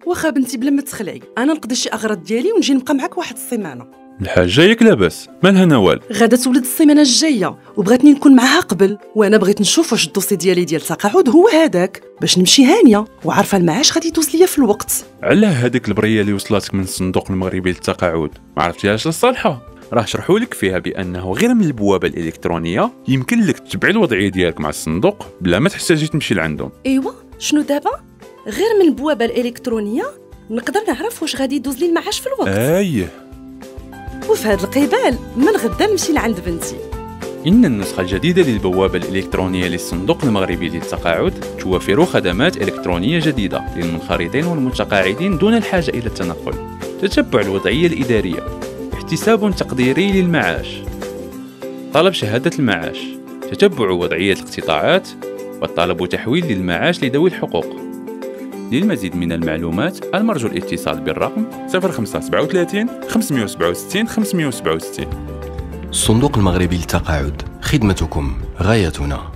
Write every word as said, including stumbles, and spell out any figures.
واخا بنتي بلا ما تخلعي، انا نقضي شي اغراض ديالي ونجي نبقى معاك واحد السيمانه. الحاجه ياك لاباس، مالها نوال؟ غادا تولد السيمانه الجايه وبغاتني نكون معاها قبل، وانا بغيت نشوف واش الدوسي ديالي ديال التقاعد هو هذاك باش نمشي هانيه وعارفه المعاش غادي يدوز ليا في الوقت. علاه هذيك البريه اللي وصلاتك من الصندوق المغربي للتقاعد ما عرفتيهاش للصالحه؟ راه شرحوا لك فيها بانه غير من البوابه الالكترونيه يمكن لك تتبع الوضعيه ديالك مع الصندوق بلا ما تحتاجي تمشي لعندهم. ايوا شنو دابا؟ غير من البوابه الالكترونيه نقدر نعرف واش غادي يدوز لي المعاش في الوقت. ايه وفي هاد القبال من غدا نمشي لعند بنتي. إن النسخة الجديدة للبوابة الإلكترونية للصندوق المغربي للتقاعد توفر خدمات إلكترونية جديدة للمنخرطين والمتقاعدين دون الحاجة إلى التنقل. تتبع الوضعية الإدارية، احتساب تقديري للمعاش، طلب شهادة المعاش، تتبع وضعية الاقتطاعات، والطلب تحويل للمعاش لذوي الحقوق. للمزيد من المعلومات المرجو الاتصال بالرقم صفر خمسة سبعة ثلاثين خمسمائة وسبعة وستين خمسمائة وسبعة وستين. الصندوق المغربي للتقاعد، خدمتكم غايتنا.